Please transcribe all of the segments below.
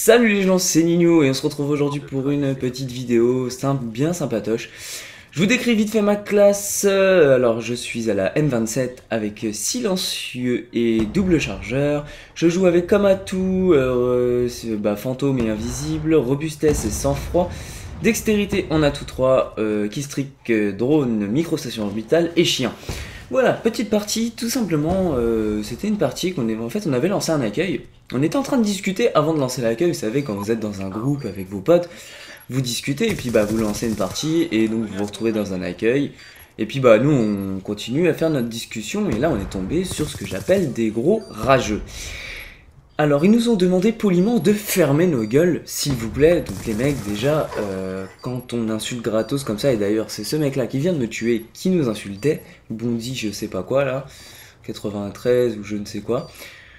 Salut les gens, c'est Nino et on se retrouve aujourd'hui pour une petite vidéo simple, bien sympatoche. Je vous décris vite fait ma classe. Alors je suis à la M27 avec silencieux et double chargeur. Je joue avec comme atout fantôme et invisible, robustesse et sang-froid. Dextérité on a tous trois, keystrick, drone, microstation orbitale et chien. Voilà, petite partie, tout simplement, c'était une partie on avait lancé un accueil. On était en train de discuter avant de lancer l'accueil, vous savez, quand vous êtes dans un groupe avec vos potes, vous discutez et puis vous lancez une partie et donc vous vous retrouvez dans un accueil. Et puis nous on continue à faire notre discussion et là on est tombé sur ce que j'appelle des gros rageux. Alors ils nous ont demandé poliment de fermer nos gueules, s'il vous plaît. Donc les mecs déjà, quand on insulte gratos comme ça, et d'ailleurs c'est ce mec là qui vient de me tuer qui nous insultait, Bondi je sais pas quoi là, 93 ou je ne sais quoi.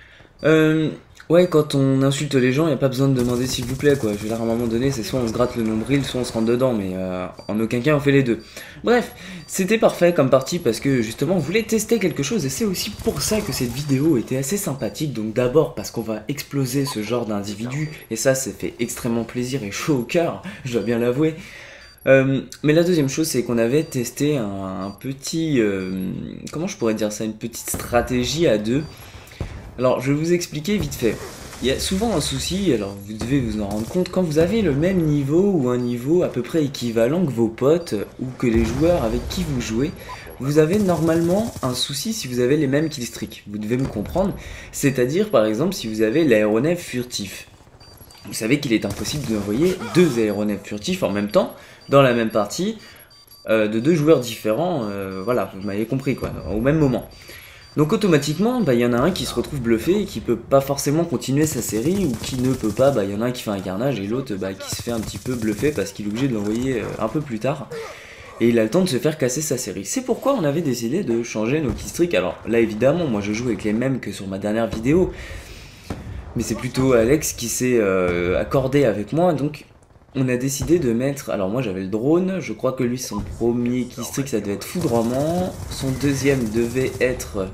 Ouais, quand on insulte les gens, y a pas besoin de demander s'il vous plaît quoi. Je veux dire, à un moment donné, c'est soit on se gratte le nombril, soit on se rentre dedans, mais en aucun cas on fait les deux. Bref, c'était parfait comme partie parce que justement on voulait tester quelque chose et c'est aussi pour ça que cette vidéo était assez sympathique. Donc d'abord parce qu'on va exploser ce genre d'individu et ça fait extrêmement plaisir et chaud au cœur, je dois bien l'avouer. Mais la deuxième chose, c'est qu'on avait testé un petit... comment je pourrais dire ça, une petite stratégie à deux. Alors, je vais vous expliquer vite fait. Il y a souvent un souci, alors vous devez vous en rendre compte, quand vous avez le même niveau ou un niveau à peu près équivalent que vos potes ou que les joueurs avec qui vous jouez, vous avez normalement un souci si vous avez les mêmes killstreaks. Vous devez me comprendre, c'est-à-dire par exemple si vous avez l'aéronef furtif. Vous savez qu'il est impossible d'envoyer deux aéronefs furtifs en même temps, dans la même partie, de deux joueurs différents, voilà, vous m'avez compris quoi, au même moment. Donc automatiquement, y en a un qui se retrouve bluffé et qui peut pas forcément continuer sa série, ou qui ne peut pas, y en a un qui fait un carnage et l'autre qui se fait un petit peu bluffer parce qu'il est obligé de l'envoyer un peu plus tard. Et il a le temps de se faire casser sa série. C'est pourquoi on avait décidé de changer nos keystricks. Alors là évidemment, moi je joue avec les mêmes que sur ma dernière vidéo. Mais c'est plutôt Alex qui s'est accordé avec moi, donc on a décidé de mettre... Alors moi j'avais le drone, je crois que lui son premier keystrick ça devait être foudroiement, son deuxième devait être...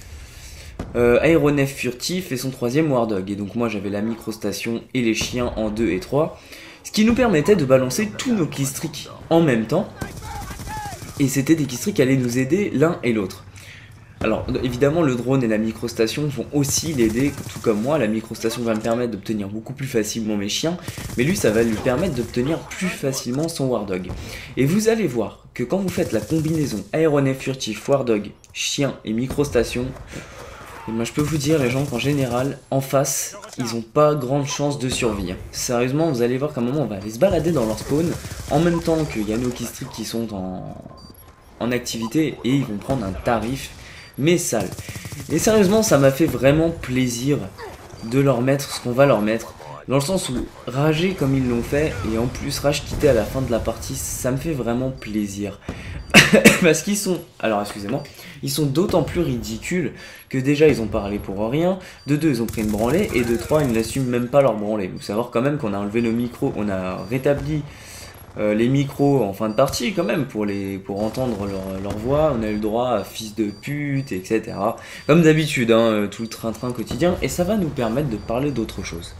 aéronef furtif et son troisième War Dog. Et donc moi j'avais la microstation et les chiens en 2 et 3. Ce qui nous permettait de balancer tous nos keystricks en même temps. Et c'était des keystricks qui allaient nous aider l'un et l'autre. Alors évidemment le drone et la microstation vont aussi l'aider, tout comme moi. La microstation va me permettre d'obtenir beaucoup plus facilement mes chiens. Mais lui ça va lui permettre d'obtenir plus facilement son War Dog. Et vous allez voir que quand vous faites la combinaison aéronef furtif, War Dog, chien et microstation... Et moi je peux vous dire les gens qu'en général, en face, ils ont pas grande chance de survie. Sérieusement, vous allez voir qu'à un moment on va aller se balader dans leur spawn, en même temps qu'il y a nos keystricks qui sont en activité, et ils vont prendre un tarif, mais sale. Et sérieusement, ça m'a fait vraiment plaisir de leur mettre ce qu'on va leur mettre, dans le sens où rager comme ils l'ont fait, et en plus rage quitter à la fin de la partie, ça me fait vraiment plaisir. Parce qu'ils sont, alors excusez-moi, ils sont d'autant plus ridicules que déjà ils ont parlé pour rien, de deux ils ont pris une branlée, et de trois ils n'assument même pas leur branlée. Vous savoir quand même qu'on a enlevé nos micros, on a rétabli les micros en fin de partie quand même pour entendre leur voix, on a eu le droit à fils de pute, etc. Comme d'habitude, hein, tout le train-train quotidien, et ça va nous permettre de parler d'autre chose.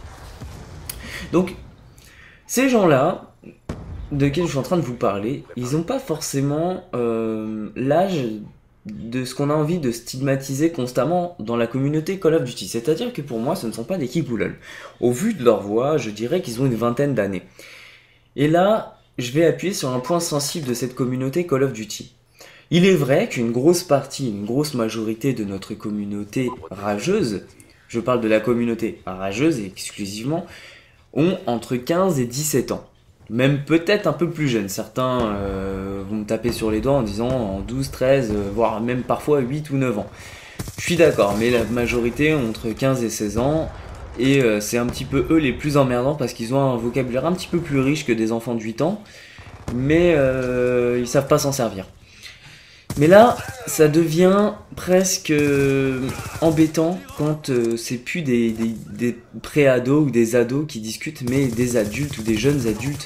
Donc, ces gens-là, de quels je suis en train de vous parler, ils n'ont pas forcément l'âge de ce qu'on a envie de stigmatiser constamment dans la communauté Call of Duty. C'est-à-dire que pour moi, ce ne sont pas des kigoulols. Au vu de leur voix, je dirais qu'ils ont une vingtaine d'années. Et là, je vais appuyer sur un point sensible de cette communauté Call of Duty. Il est vrai qu'une grosse partie, une grosse majorité de notre communauté rageuse, je parle de la communauté rageuse exclusivement, ont entre 15 et 17 ans. Même peut-être un peu plus jeunes. Certains vont me taper sur les doigts en disant en 12, 13, voire même parfois 8 ou 9 ans. Je suis d'accord, mais la majorité ont entre 15 et 16 ans. Et c'est un petit peu eux les plus emmerdants parce qu'ils ont un vocabulaire un petit peu plus riche que des enfants de 8 ans. Mais ils savent pas s'en servir. Mais là, ça devient presque embêtant quand c'est plus des pré-ados ou des ados qui discutent, mais des adultes ou des jeunes adultes.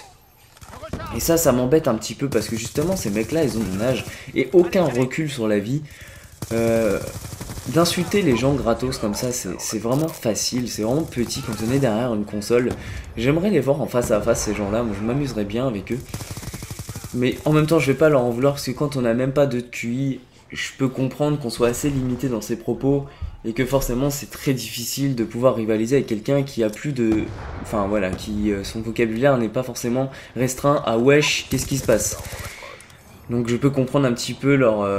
Et ça m'embête un petit peu parce que justement, ces mecs-là, ils ont mon âge et aucun recul sur la vie. d'insulter les gens gratos comme ça, c'est vraiment facile, c'est vraiment petit quand on est derrière une console. J'aimerais les voir en face à face, ces gens-là, moi je m'amuserais bien avec eux. Mais en même temps, je vais pas leur en vouloir parce que quand on n'a même pas de QI, je peux comprendre qu'on soit assez limité dans ses propos et que forcément c'est très difficile de pouvoir rivaliser avec quelqu'un qui a plus de... Enfin voilà, qui son vocabulaire n'est pas forcément restreint à wesh, qu'est-ce qui se passe. Donc je peux comprendre un petit peu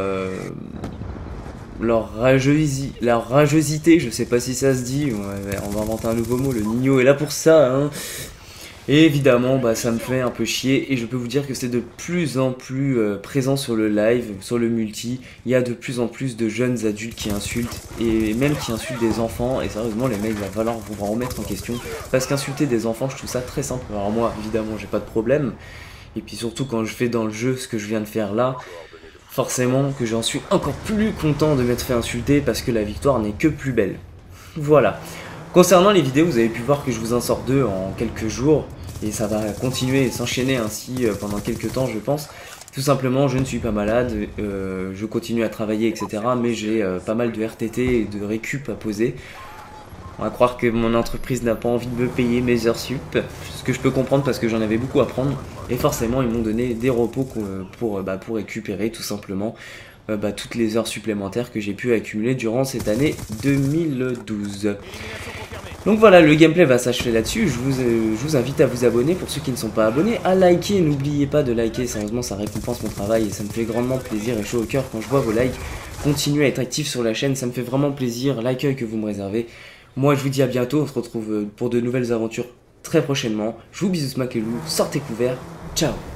leur rageusité, je sais pas si ça se dit, on va inventer un nouveau mot, le Nino est là pour ça, hein. Et évidemment, bah, ça me fait un peu chier et je peux vous dire que c'est de plus en plus présent sur le live, sur le multi. Il y a de plus en plus de jeunes adultes qui insultent et même qui insultent des enfants. Et sérieusement, les mecs, il va falloir vous remettre en question parce qu'insulter des enfants, je trouve ça très simple. Alors moi, évidemment, j'ai pas de problème. Et puis surtout quand je fais dans le jeu ce que je viens de faire là, forcément que j'en suis encore plus content de m'être fait insulter parce que la victoire n'est que plus belle. Voilà. Concernant les vidéos, vous avez pu voir que je vous en sors deux en quelques jours et ça va continuer et s'enchaîner ainsi pendant quelques temps je pense. Tout simplement, je ne suis pas malade, je continue à travailler etc. Mais j'ai pas mal de RTT et de récup à poser. On va croire que mon entreprise n'a pas envie de me payer mes heures sup, ce que je peux comprendre parce que j'en avais beaucoup à prendre. Et forcément, ils m'ont donné des repos pour récupérer tout simplement toutes les heures supplémentaires que j'ai pu accumuler durant cette année 2012. Donc voilà, le gameplay va s'achever là-dessus. Je vous invite à vous abonner pour ceux qui ne sont pas abonnés, à liker. N'oubliez pas de liker, sérieusement ça récompense mon travail et ça me fait grandement plaisir et chaud au cœur quand je vois vos likes. Continuez à être actif sur la chaîne, ça me fait vraiment plaisir, l'accueil que vous me réservez. Moi je vous dis à bientôt, on se retrouve pour de nouvelles aventures très prochainement. Je vous bisous smack et loup, sortez couverts, ciao.